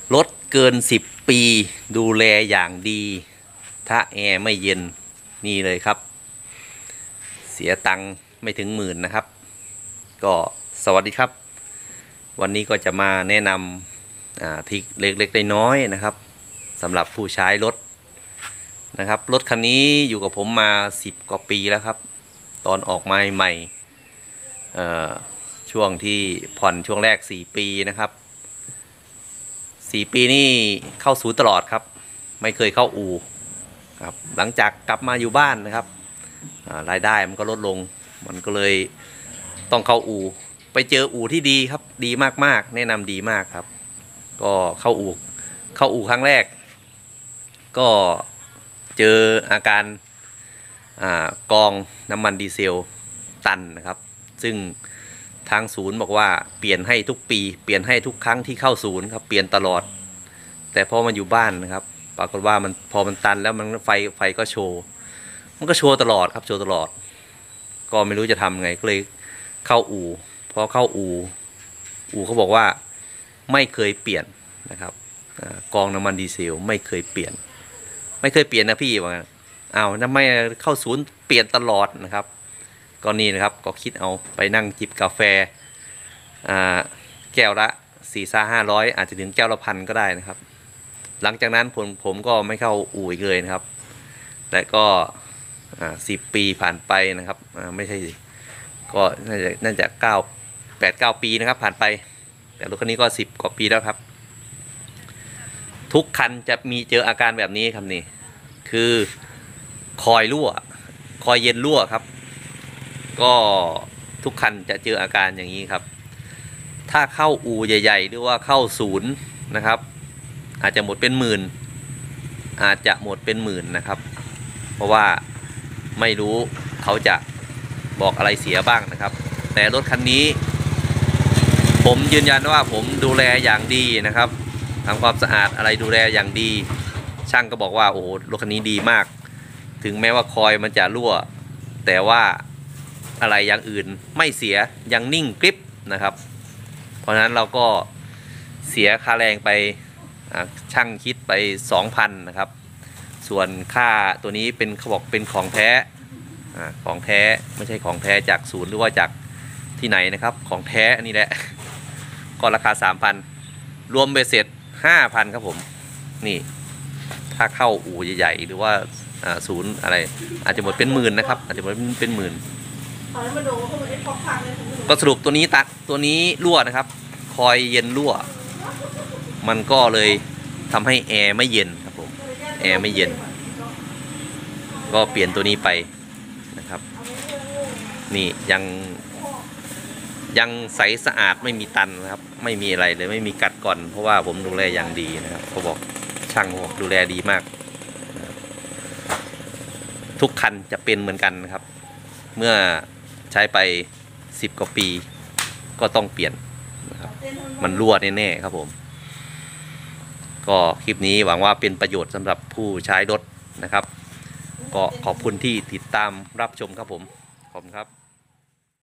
รถเกิน10 ปีดูแลอย่างดีถ้าแอร์ไม่เย็นนี่เลยครับเสียตังค์ไม่ถึง10,000นะครับก็สวัสดีครับวันนี้ก็จะมาแนะนำทริคเล็กๆน้อยๆนะครับสำหรับผู้ใช้รถนะครับรถคันนี้อยู่กับผมมา10 กว่าปีแล้วครับตอนออกมาใหม่ช่วงที่ผ่อนช่วงแรก4 ปีนะครับ4 ปีนี่เข้าศูนย์ตลอดครับไม่เคยเข้าอู่ครับหลังจากกลับมาอยู่บ้านนะครับรายได้มันก็ลดลงมันก็เลยต้องเข้าอู่ไปเจออู่ที่ดีครับดีมากๆแนะนำดีมากครับก็เข้าอู่ครั้งแรกก็เจออาการกองน้ำมันดีเซลตันนะครับซึ่งทางศูนย์บอกว่าเปลี่ยนให้ทุกปีเปลี่ยนให้ทุกครั้งที่เข้าศูนย์ครับเปลี่ยนตลอดแต่พอมาอยู่บ้านนะครับปรากฏว่ามันพอมันตันแล้วมันไฟก็โชว์มันก็โชว์ตลอดครับโชว์ตลอดก็ไม่รู้จะทำไงก็เลยเข้าอู่พอเข้าอู่เขาบอกว่าไม่เคยเปลี่ยนนะครับกองน้ำมันดีเซลไม่เคยเปลี่ยนนะพี่ว่าอ้าวทำไมเข้าศูนย์เปลี่ยนตลอดนะครับก็นี่นะครับก็คิดเอาไปนั่งจิบกาแฟแก้วละ400-500อาจจะถึงแก้วละ1,000ก็ได้นะครับหลังจากนั้นผมก็ไม่เข้าอู่อีกเลยนะครับแต่ก็10 ปีผ่านไปนะครับไม่ใช่ก็น่าจะ8-9 ปีนะครับผ่านไปแต่รถคันนี้ก็10 กว่าปีแล้วครับทุกคันจะมีเจออาการแบบนี้ครับนี่คือคอยรั่วคอยเย็นรั่วครับก็ทุกคันจะเจออาการอย่างนี้ครับถ้าเข้าอู่ใหญ่ๆหรือว่าเข้าศูนย์นะครับอาจจะหมดเป็นหมื่นนะครับเพราะว่าไม่รู้เขาจะบอกอะไรเสียบ้างนะครับแต่รถคันนี้ผมยืนยันว่าผมดูแลอย่างดีนะครับทำความสะอาดอะไรดูแลอย่างดีช่างก็บอกว่าโอ้โหรถคันนี้ดีมากถึงแม้ว่าคอยมันจะรั่วแต่ว่าอะไรอย่างอื่นไม่เสียยังนิ่งกริบนะครับเพราะฉะนั้นเราก็เสียค่าแรงไปช่างคิดไป 2,000 นะครับส่วนค่าตัวนี้เป็นเขาบอกเป็นของแท้ไม่ใช่ของแท้จากศูนย์หรือว่าจากที่ไหนนะครับของแท้นี่แหละก็ราคา 3,000 รวมเบ็ดเสร็จ 5,000 ครับผมนี่ถ้าเข้าอู่ใหญ่ๆหรือว่าศูนย์อะไรอาจจะหมดเป็นหมื่นนะครับอาจจะหมดเป็นหมื่นก็สรุปตัวนี้รั่วนะครับคอยเย็นรั่วมันก็เลยทำให้แอร์ไม่เย็นครับผมแอร์ไม่เย็นก็เปลี่ยนตัวนี้ไปนะครับนี่ยังใสสะอาดไม่มีตันนะครับไม่มีอะไรเลยไม่มีกัดก่อนเพราะว่าผมดูแลอย่างดีนะครับเขาบอกช่างบอกดูแลดีมากทุกคันจะเป็นเหมือนกันนะครับเมื่อใช้ไป10 กว่าปีก็ต้องเปลี่ยนนะครับมันรั่วแน่ๆครับผมก็คลิปนี้หวังว่าเป็นประโยชน์สำหรับผู้ใช้รถนะครับก็ขอบคุณที่ติดตามรับชมครับผมขอบคุณครับ